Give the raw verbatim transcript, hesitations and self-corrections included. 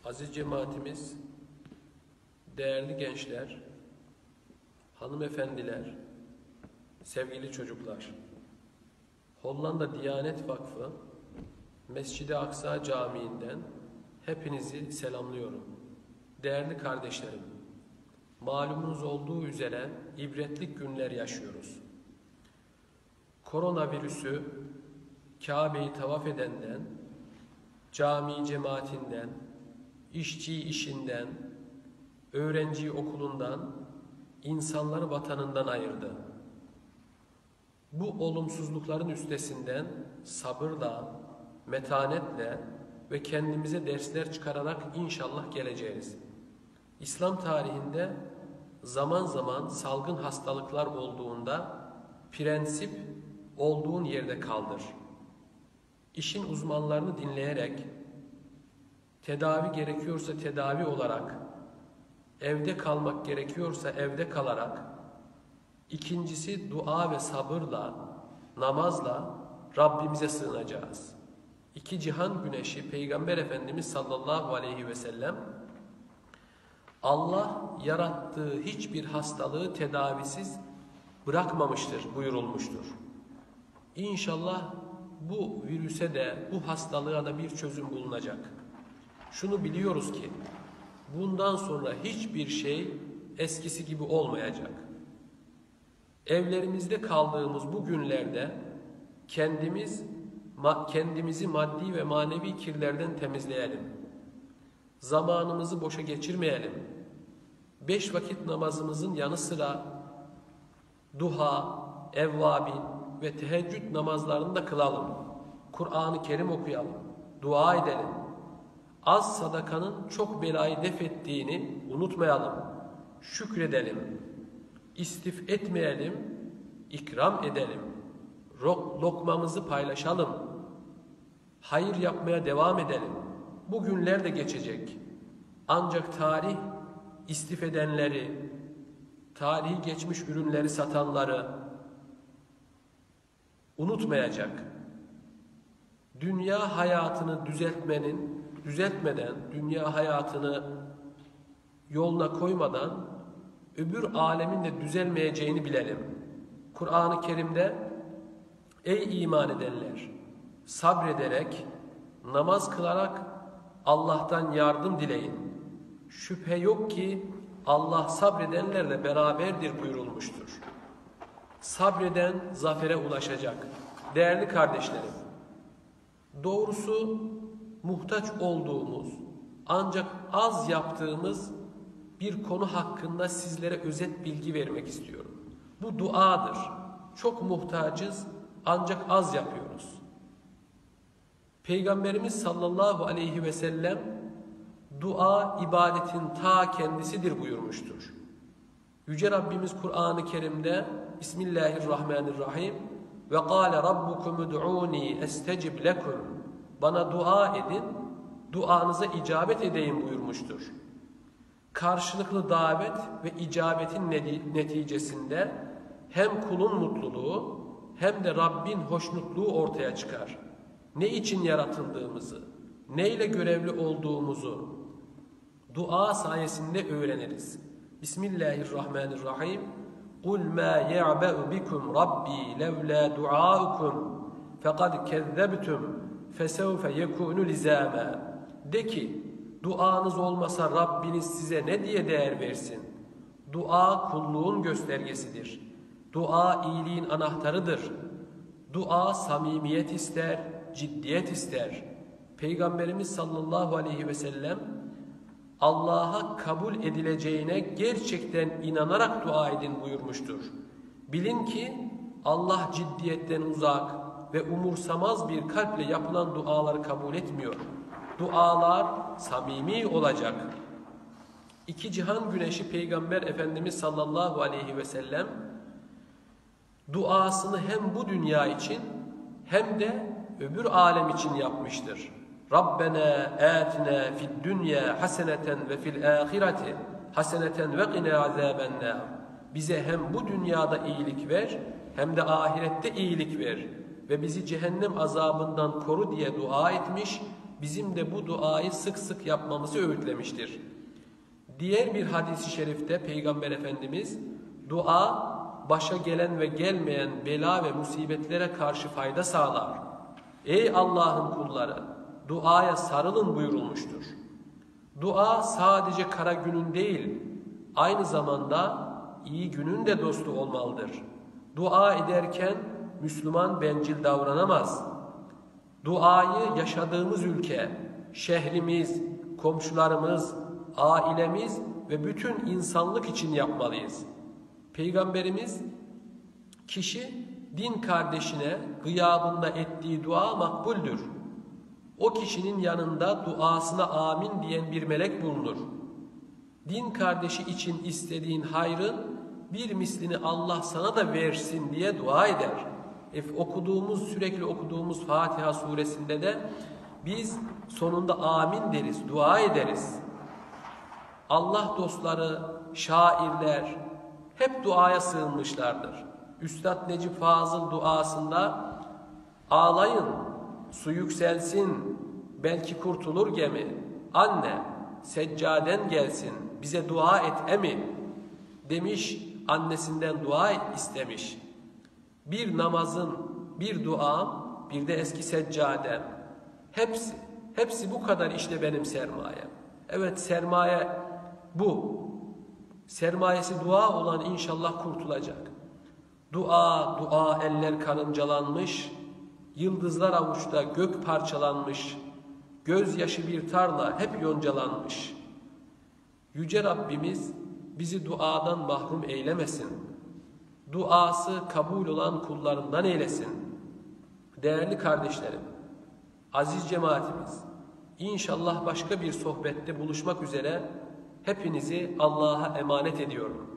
Aziz cemaatimiz, değerli gençler, hanımefendiler, sevgili çocuklar, Hollanda Diyanet Vakfı Mescid-i Aksa Camii'nden hepinizi selamlıyorum. Değerli kardeşlerim, malumunuz olduğu üzere ibretlik günler yaşıyoruz. Koronavirüsü Kabe'yi tavaf edenden, cami cemaatinden, işçi işinden, öğrenci okulundan, insanları vatanından ayırdı. Bu olumsuzlukların üstesinden sabırla, metanetle ve kendimize dersler çıkararak inşallah geleceğiz. İslam tarihinde zaman zaman salgın hastalıklar olduğunda prensip olduğun yerde kaldır. İşin uzmanlarını dinleyerek, tedavi gerekiyorsa tedavi olarak, evde kalmak gerekiyorsa evde kalarak, ikincisi dua ve sabırla, namazla Rabbimize sığınacağız. İki cihan güneşi Peygamber Efendimiz sallallahu aleyhi ve sellem, Allah yarattığı hiçbir hastalığı tedavisiz bırakmamıştır buyurulmuştur. İnşallah bu virüse de, bu hastalığa da bir çözüm bulunacak. Şunu biliyoruz ki, bundan sonra hiçbir şey eskisi gibi olmayacak. Evlerimizde kaldığımız bu günlerde kendimiz kendimizi maddi ve manevi kirlerden temizleyelim. Zamanımızı boşa geçirmeyelim. Beş vakit namazımızın yanı sıra duha, evvabin ve teheccüd namazlarını da kılalım. Kur'an-ı Kerim okuyalım, dua edelim. Az sadakanın çok belayı def ettiğini unutmayalım. Şükredelim. İstif etmeyelim, ikram edelim. Lokmamızı paylaşalım. Hayır yapmaya devam edelim. Bu günler de geçecek. Ancak tarih istif edenleri, tarihi geçmiş ürünleri satanları unutmayacak. Dünya hayatını düzeltmenin, düzeltmeden, dünya hayatını yoluna koymadan öbür alemin de düzelmeyeceğini bilelim. Kur'an-ı Kerim'de ey iman edenler, sabrederek, namaz kılarak Allah'tan yardım dileyin. Şüphe yok ki Allah sabredenlerle beraberdir buyurulmuştur. Sabreden zafere ulaşacak. Değerli kardeşlerim, doğrusu muhtaç olduğumuz ancak az yaptığımız bir konu hakkında sizlere özet bilgi vermek istiyorum. Bu duadır. Çok muhtacız ancak az yapıyoruz. Peygamberimiz sallallahu aleyhi ve sellem dua ibadetin ta kendisidir buyurmuştur. Yüce Rabbimiz Kur'an-ı Kerim'de Bismillahirrahmanirrahim ve kâle rabbukum ud'ûni estecib lekum, bana dua edin, duanıza icabet edeyim buyurmuştur. Karşılıklı davet ve icabetin neticesinde hem kulun mutluluğu hem de Rabbin hoşnutluğu ortaya çıkar. Ne için yaratıldığımızı, neyle görevli olduğumuzu dua sayesinde öğreniriz. Bismillahirrahmanirrahim. قُلْ مَا يَعْبَأُ بِكُمْ رَبِّي لَوْلَا دُعَاءُكُمْ فَقَدْ كَذَّبْتُمْ فَسَوْفَ يَكُونُ لِزَامًا. De ki, duanız olmasa Rabbiniz size ne diye değer versin? Dua kulluğun göstergesidir. Dua iyiliğin anahtarıdır. Dua samimiyet ister, ciddiyet ister. Peygamberimiz sallallahu aleyhi ve sellem Allah'a kabul edileceğine gerçekten inanarak dua edin buyurmuştur. Bilin ki Allah ciddiyetten uzak ve umursamaz bir kalple yapılan duaları kabul etmiyor. Dualar samimi olacak. İki cihan güneşi Peygamber Efendimiz sallallahu aleyhi ve sellem duasını hem bu dünya için hem de öbür alem için yapmıştır. Rabbena atina fid dunya haseneten ve fil ahireti haseneten ve qina azabennar. Bize hem bu dünyada iyilik ver hem de ahirette iyilik ver ve bizi cehennem azabından koru diye dua etmiş bizim de bu duayı sık sık yapmamızı öğütlemiştir. Diğer bir hadis-i şerifte Peygamber Efendimiz, dua başa gelen ve gelmeyen bela ve musibetlere karşı fayda sağlar. Ey Allah'ın kulları, duaya sarılın buyurulmuştur. Dua sadece kara günün değil, aynı zamanda iyi günün de dostu olmalıdır. Dua ederken Müslüman bencil davranamaz. Duayı yaşadığımız ülke, şehrimiz, komşularımız, ailemiz ve bütün insanlık için yapmalıyız. Peygamberimiz, kişi din kardeşine gıyabında ettiği dua makbuldür. O kişinin yanında duasına amin diyen bir melek bulunur. Din kardeşi için istediğin hayrın bir mislini Allah sana da versin diye dua eder. E, okuduğumuz, sürekli okuduğumuz Fatiha suresinde de biz sonunda amin deriz, dua ederiz. Allah dostları, şairler hep duaya sığınmışlardır. Üstad Necip Fazıl duasında ağlayın, su yükselsin, belki kurtulur gemi. Anne, seccaden gelsin, bize dua et emi demiş, annesinden dua istemiş. Bir namazın, bir duam, bir de eski seccadem. Hepsi, hepsi bu kadar işte benim sermayem. Evet, sermaye bu. Sermayesi dua olan inşallah kurtulacak. Dua, dua eller karıncalanmış, yıldızlar avuçta gök parçalanmış, gözyaşı bir tarla hep yoncalanmış. Yüce Rabbimiz bizi duadan mahrum eylemesin. Duası kabul olan kullarından eylesin. Değerli kardeşlerim, aziz cemaatimiz, İnşallah başka bir sohbette buluşmak üzere hepinizi Allah'a emanet ediyorum.